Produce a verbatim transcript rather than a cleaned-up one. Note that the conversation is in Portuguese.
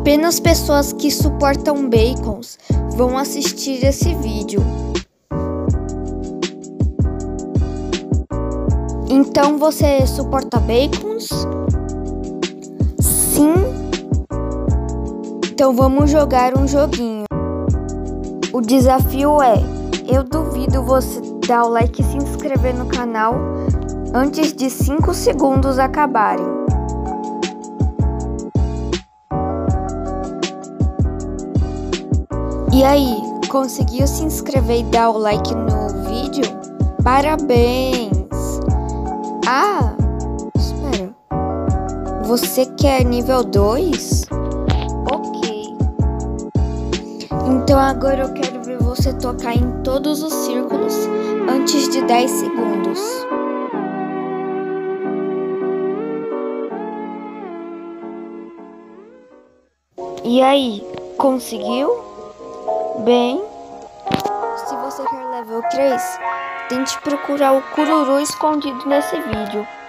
Apenas pessoas que suportam bacons vão assistir esse vídeo. Então você suporta bacons? Sim? Então vamos jogar um joguinho. O desafio é: eu duvido você dar o like e se inscrever no canal antes de cinco segundos acabarem. E aí, conseguiu se inscrever e dar o like no vídeo? Parabéns! Ah, espera. Você quer nível dois? Ok. Então agora eu quero ver você tocar em todos os círculos antes de dez segundos. E aí, conseguiu? Bem, se você quer level três, tente procurar o Cururu escondido nesse vídeo.